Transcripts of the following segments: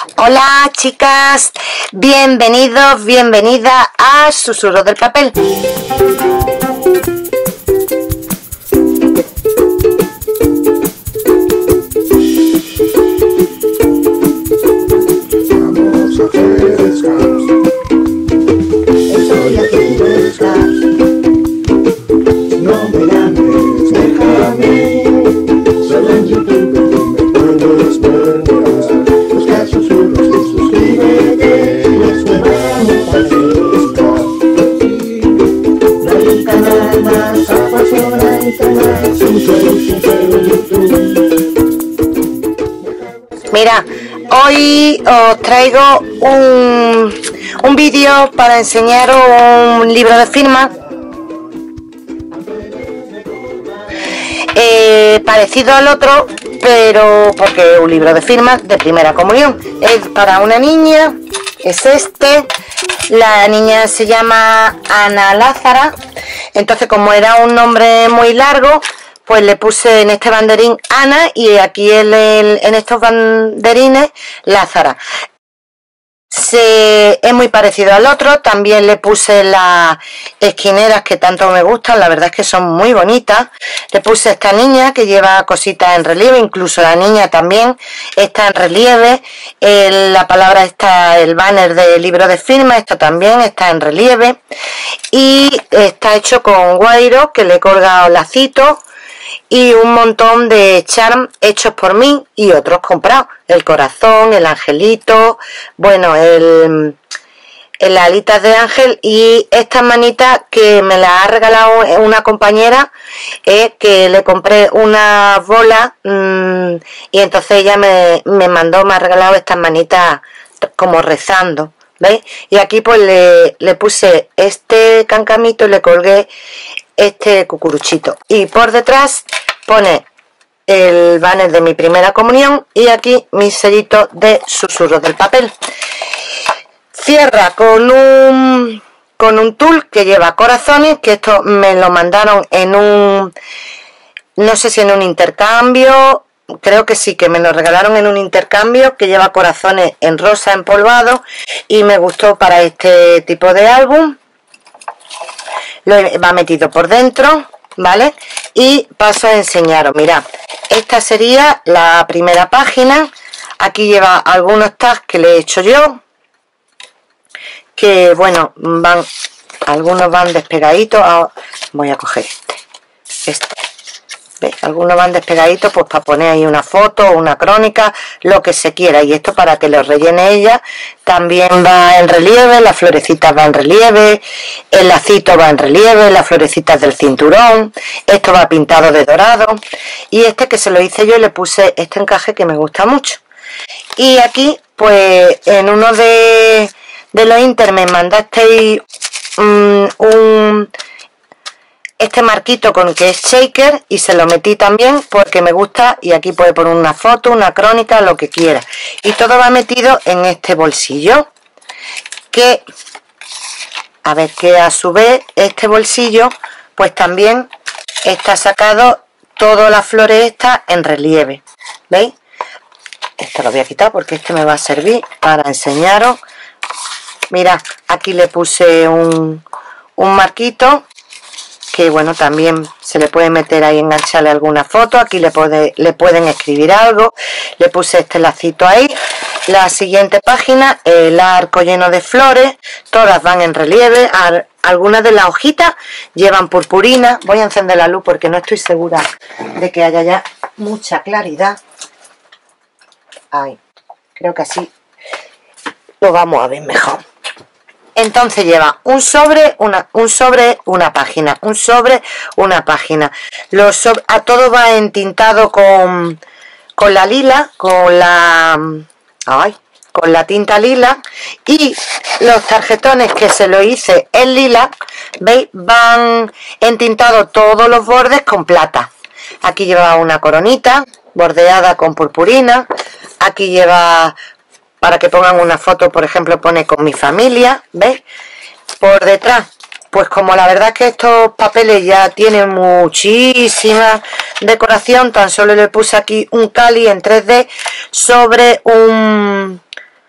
Hola chicas, bienvenidos, bienvenida a Susurros del Papel. Vamos a hacer scraps. Estoy haciendo scraps. No me llames, déjame. Solo en YouTube me puedes ver. Busca susurros y suscríbete. Es que vamos a hacer scraps. No hay canal más apasionante, más sincero YouTube. Mira, hoy os traigo un vídeo para enseñaros un libro de firma parecido al otro, pero porque es un libro de firma de primera comunión. Es para una niña, es este. La niña se llama Ana Lázara. Entonces, como era un nombre muy largo, pues le puse en este banderín Ana y aquí en estos banderines Lázara. Es muy parecido al otro. También le puse las esquineras que tanto me gustan, la verdad es que son muy bonitas. Le puse esta niña que lleva cositas en relieve, incluso la niña también está en relieve. La palabra está, el banner del libro de firma, esto también está en relieve. Y está hecho con guairo, que le he colgado lacitos. Y un montón de charms hechos por mí y otros comprados. El corazón, el angelito, bueno, las alitas de ángel y estas manitas que me las ha regalado una compañera, que le compré una bola y entonces ella me ha regalado estas manitas como rezando. ¿Veis? Y aquí pues le puse este cancamito y le colgué este cucuruchito. Y por detrás pone el banner de mi primera comunión y aquí mi sellito de Susurros del Papel. Cierra con un tul que lleva corazones, que esto me lo mandaron en no sé si en un intercambio. Creo que sí, que me lo regalaron en un intercambio, que lleva corazones en rosa empolvado y me gustó para este tipo de álbum. Lo va metido por dentro, ¿vale? Y paso a enseñaros. Mirad, esta sería la primera página. Aquí lleva algunos tags que le he hecho yo, que bueno, algunos van despegaditos. Voy a coger este. ¿Veis? Algunos van despegaditos pues para poner ahí una foto, una crónica, lo que se quiera. Y esto para que lo rellene ella. También va en relieve, las florecitas van en relieve, el lacito va en relieve, las florecitas del cinturón. Esto va pintado de dorado. Y este que se lo hice yo y le puse este encaje que me gusta mucho. Y aquí pues en uno de los inter me mandasteis este marquito con que es shaker y se lo metí también porque me gusta, y aquí puede poner una foto, una crónica, lo que quiera. Y todo va metido en este bolsillo, que a su vez este bolsillo pues también está sacado todas las flores estas en relieve. ¿Veis? Esto lo voy a quitar porque este me va a servir para enseñaros. Mirad, aquí le puse un marquito que bueno, también se le puede meter ahí, engancharle alguna foto. Aquí le pueden escribir algo. Le puse este lacito ahí. La siguiente página, el arco lleno de flores, todas van en relieve. Algunas de las hojitas llevan purpurina. Voy a encender la luz porque no estoy segura de que haya ya mucha claridad. Ahí, creo que así lo vamos a ver mejor. Entonces lleva un sobre, una página, un sobre, una página. Todo va entintado con la lila, con la tinta lila. Y los tarjetones que se lo hice en lila, ¿veis? Van entintados todos los bordes con plata. Aquí lleva una coronita bordeada con purpurina. Aquí lleva, para que pongan una foto, por ejemplo, pone con mi familia, ¿veis? Por detrás, pues como la verdad es que estos papeles ya tienen muchísima decoración, tan solo le puse aquí un cáliz en 3D sobre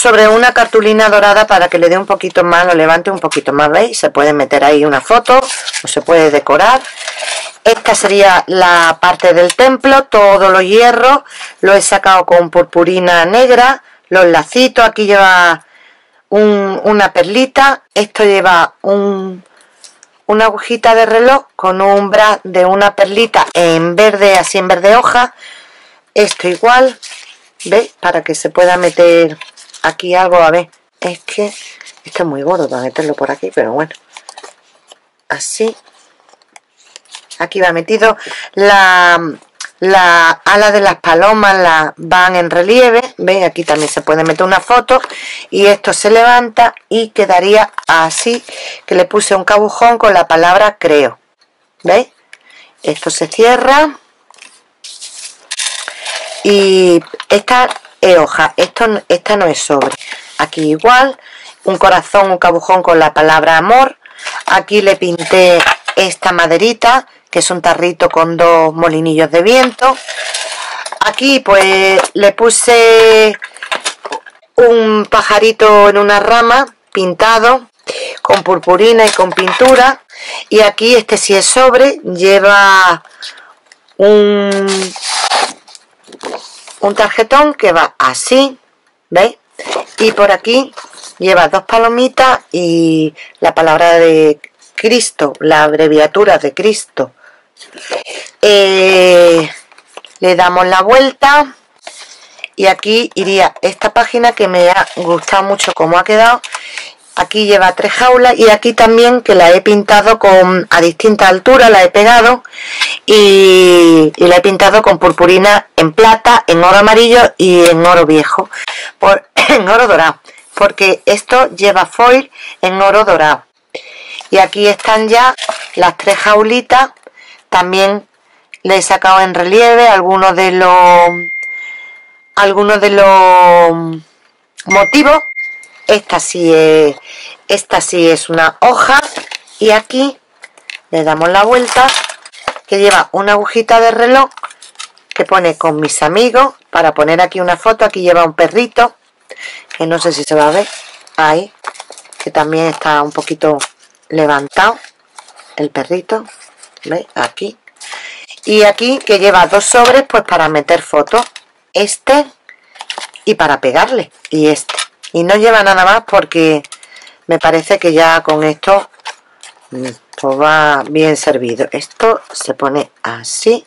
sobre una cartulina dorada para que le dé un poquito más, lo levante un poquito más, ¿veis? Se puede meter ahí una foto o se puede decorar. Esta sería la parte del templo, todos los hierros, lo he sacado con purpurina negra, los lacitos, aquí lleva una perlita, esto lleva una agujita de reloj con un bra de una perlita en verde, así en verde hoja, esto igual, ¿veis? Para que se pueda meter aquí algo, a ver, es que esto es muy gordo para meterlo por aquí, pero bueno, así. Aquí va metido la ala de las palomas, van en relieve, ¿veis? Aquí también se puede meter una foto y esto se levanta y quedaría así, que le puse un cabujón con la palabra creo, ¿veis? Esto se cierra y esta es hoja, esta no es sobre. Aquí igual, un corazón, un cabujón con la palabra amor. Aquí le pinté esta maderita, que es un tarrito con 2 molinillos de viento. Aquí pues le puse un pajarito en una rama pintado con purpurina y con pintura. Y aquí este sí es sobre, lleva un tarjetón que va así, ¿veis? Y por aquí lleva 2 palomitas y la palabra de Cristo, la abreviatura de Cristo. Le damos la vuelta y aquí iría esta página que me ha gustado mucho cómo ha quedado. Aquí lleva 3 jaulas y aquí también, que la he pintado a distintas alturas, la he pegado y la he pintado con purpurina en plata, en oro amarillo y en oro viejo, en oro dorado, porque esto lleva foil en oro dorado. Y aquí están ya las 3 jaulitas, también le he sacado en relieve algunos de los motivos. Esta sí es una hoja y aquí le damos la vuelta, que lleva una agujita de reloj que pone con mis amigos, para poner aquí una foto. Aquí lleva un perrito que no sé si se va a ver ahí, que también está un poquito levantado el perrito, ¿veis? Aquí, y aquí que lleva 2 sobres pues para meter fotos, este y para pegarle, y este, y no lleva nada más porque me parece que ya con esto pues va bien servido. Esto se pone así,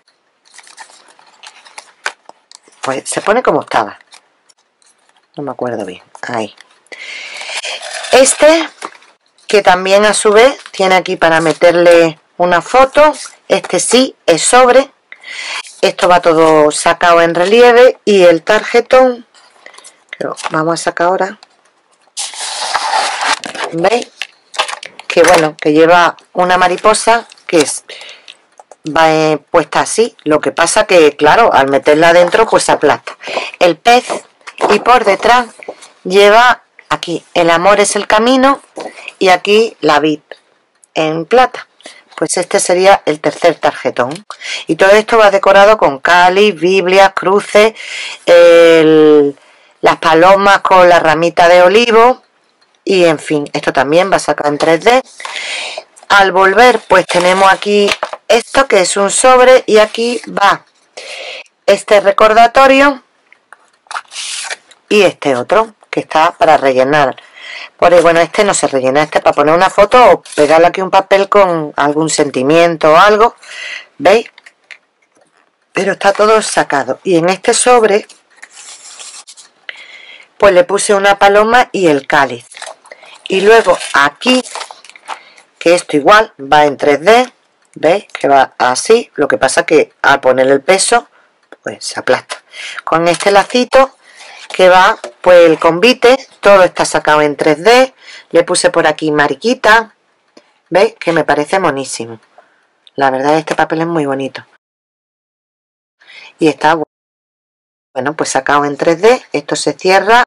pues se pone como estaba, no me acuerdo bien, ahí. Este, que también a su vez tiene aquí para meterle una foto, este sí es sobre, esto va todo sacado en relieve, y el tarjetón, que lo vamos a sacar ahora, ¿veis? Que bueno, que lleva una mariposa que va puesta así, lo que pasa que claro, al meterla adentro pues se aplasta el pez, y por detrás lleva aquí el amor es el camino y aquí la vid en plata. Pues este sería el tercer tarjetón, y todo esto va decorado con cáliz, biblias, cruces, las palomas con la ramita de olivo, y en fin, esto también va sacado en 3D. Al volver pues tenemos aquí esto, que es un sobre, y aquí va este recordatorio y este otro que está para rellenar. Bueno, este no se rellena, este para poner una foto o pegarle aquí un papel con algún sentimiento o algo, ¿veis? Pero está todo sacado. Y en este sobre pues le puse una paloma y el cáliz. Y luego aquí, que esto igual va en 3D, ¿veis? Que va así, lo que pasa que al poner el peso pues se aplasta. Con este lacito que va pues el convite, todo está sacado en 3D. Le puse por aquí mariquita, ¿veis? Que me parece monísimo. La verdad, este papel es muy bonito y está bueno, pues sacado en 3D. Esto se cierra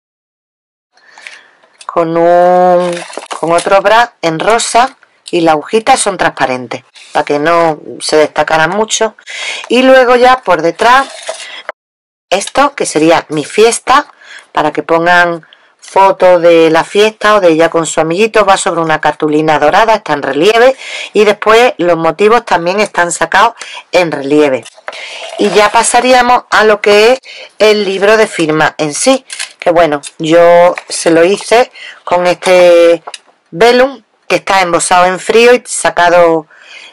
con otro bra en rosa, y las agujitas son transparentes para que no se destacaran mucho. Y luego ya por detrás esto, que sería mi fiesta, para que pongan fotos de la fiesta o de ella con su amiguito. Va sobre una cartulina dorada, está en relieve, y después los motivos también están sacados en relieve. Y ya pasaríamos a lo que es el libro de firma en sí, que bueno, yo se lo hice con este velum que está embosado en frío y sacado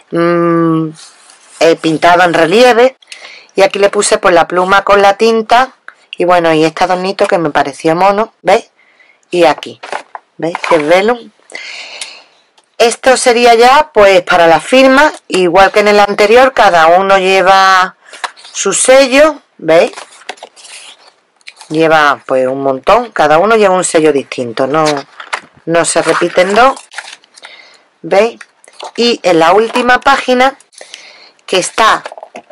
pintado en relieve, y aquí le puse pues la pluma con la tinta, y bueno, y este adornito que me pareció mono, ¿veis? Y aquí, ¿veis? Que es velum. Esto sería ya pues para la firma, igual que en el anterior, cada uno lleva su sello, ¿veis? Lleva pues un montón, cada uno lleva un sello distinto, no se repiten dos, ¿veis? Y en la última página que está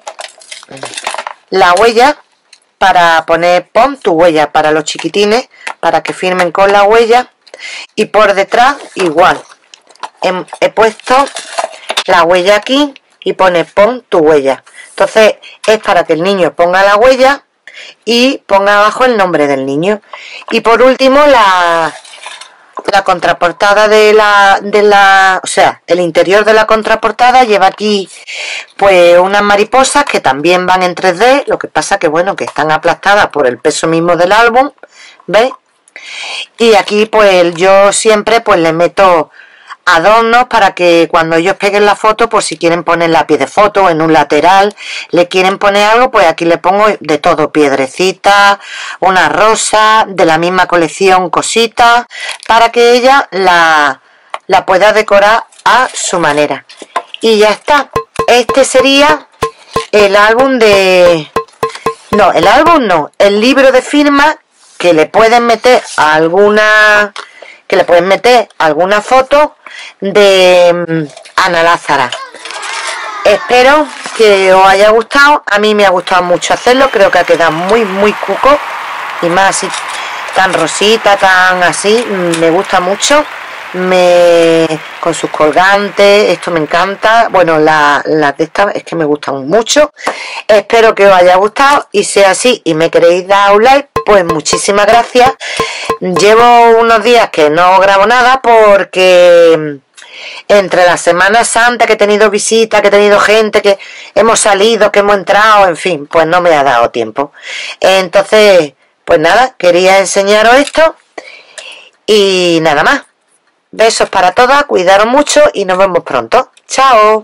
la huella, para poner pon tu huella para los chiquitines, para que firmen con la huella, y por detrás igual he puesto la huella aquí y pone pon tu huella. Entonces es para que el niño ponga la huella y ponga abajo el nombre del niño. Y por último la contraportada o sea, el interior de la contraportada lleva aquí pues unas mariposas que también van en 3D, lo que pasa que bueno, que están aplastadas por el peso mismo del álbum, ¿veis? Y aquí pues yo siempre pues le meto adornos para que cuando ellos peguen la foto, pues si quieren poner la pie de foto en un lateral, le quieren poner algo, pues aquí le pongo de todo, piedrecitas, una rosa, de la misma colección, cositas, para que ella la pueda decorar a su manera. Y ya está. Este sería el álbum de... No, el álbum no, el libro de firma, que le pueden meter alguna... alguna foto de Ana Lázara. Espero que os haya gustado. A mí me ha gustado mucho hacerlo, creo que ha quedado muy cuco, y más así, tan rosita, tan así, me gusta mucho. Con sus colgantes, esto me encanta. Bueno, las de estas es que me gustan mucho. Espero que os haya gustado, y sea así y me queréis dar un like, pues muchísimas gracias. Llevo unos días que no grabo nada porque entre la Semana Santa, que he tenido visitas, que he tenido gente, que hemos salido, que hemos entrado, en fin, pues no me ha dado tiempo. Entonces, pues nada, quería enseñaros esto y nada más. Besos para todas, cuidaros mucho y nos vemos pronto. ¡Chao!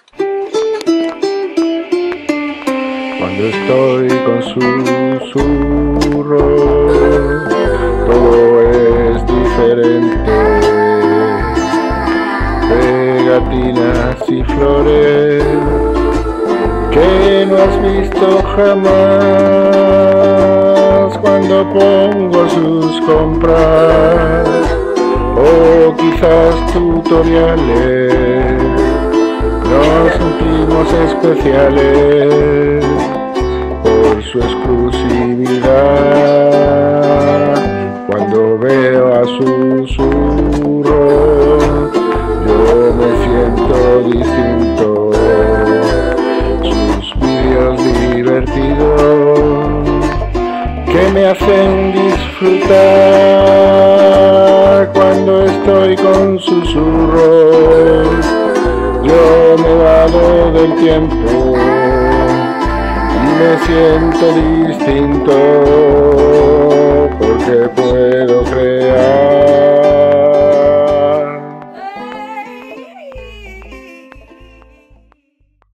Cuando estoy con susurros, todo es diferente. Pegatinas y flores que no has visto jamás. Cuando pongo sus compras, o quizás tutoriales, nos sentimos especiales por su exclusividad. Cuando veo a susurros, yo me siento distinto. Sus vídeos divertidos que me hacen disfrutar. Cuando estoy con susurros, yo me vado del tiempo y me siento distinto, porque pues